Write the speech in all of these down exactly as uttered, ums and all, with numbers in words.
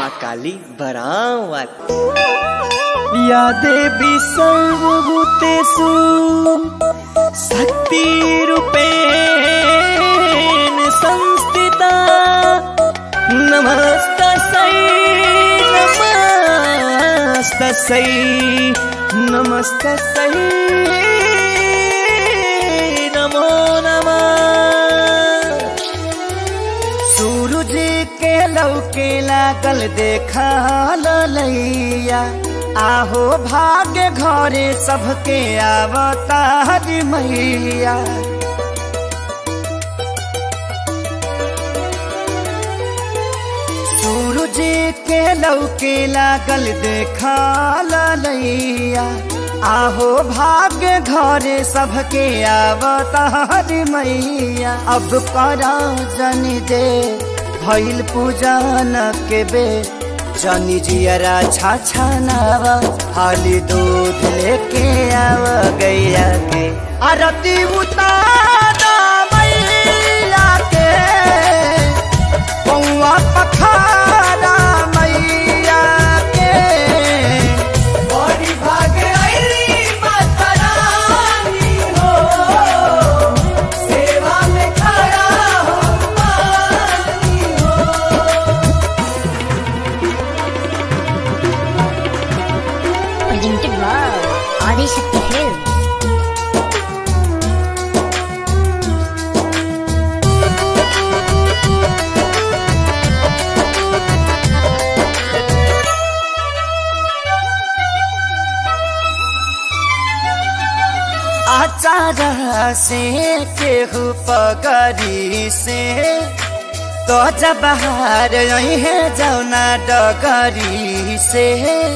माँ काली बरावत। या देवी सर्वभूतेषु शक्तिरूपेण संस्थिता नमस्तस्यै नमस्तस्यै नमस्तस्यै नमो नमः। सूरज के लौके लागल देखा ललैया आहो भाग्य घरे सबके अवतार मैया। सूरज के लौके लागल देखा ललैया आहो भाग्य घरे सबके अवतार मैया। अब करा जनी दे भइल पूजन के बे जनी जियरा छाछा नावा हाली दूध लेके आव गैया के आरती उतारा मैया के पौआ पखारा मैया के। बड़ी भागे अइली माता रानी हो सेवा में खड़ा हो पानी हो। Presented by Adi Shakti Films. आचार से केहू पगरी से तो जब बाहर यही है जौना डगरी से।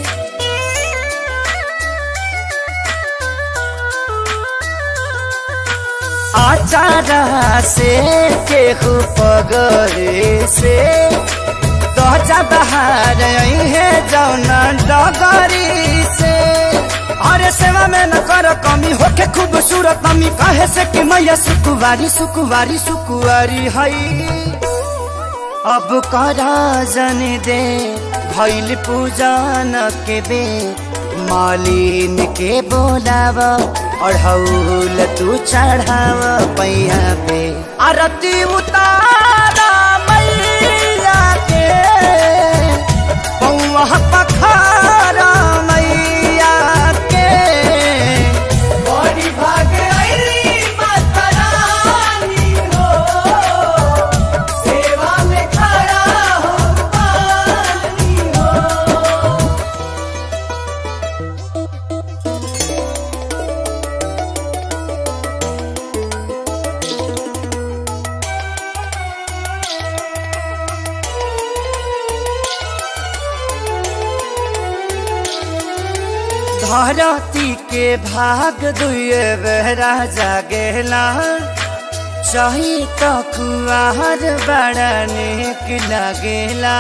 आचार से केहू पगरी से तो जब बाहर यही है जौना डगरी से। अरे सेवा में न कर कमी होके खूबसूरत मम्मी कहे से कि मैया सुकुवारी सुकुवारी सुकुवारी हई। अब करा जन दे भइल पूजन के बे मालिन के बोलाव अढ़ौल तू चढ़ाव पैया पे आरती उतारा मैया के पौआ पखारा मैया के। बड़ी भागे अइली माता रानी हो सेवा में खड़ा हो पानी हो। धरती के भाग दुए बेरा जागेला चाही तो कुआर बड़ा निक लगेला।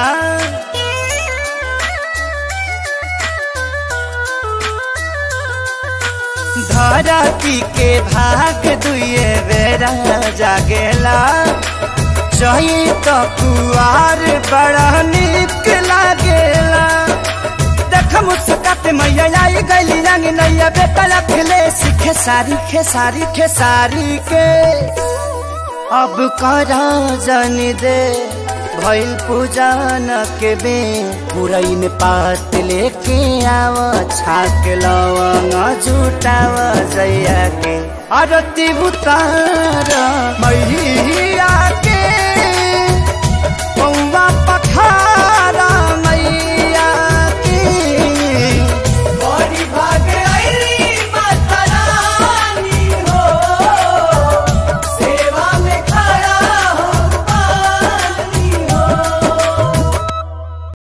धरती के भाग दुए बेरा जागेला चाही तो कुआर बड़ा निक लगेला। मुस्काते मैया आई गैली रंग नैया बेटा लखले सीखे सारी खेसारी खेसारी के। अब करा जन दे भइल पूजन के बे पुरई में पात लेके आव छाक लवंग जुटाव जैया के आरती उतार मैया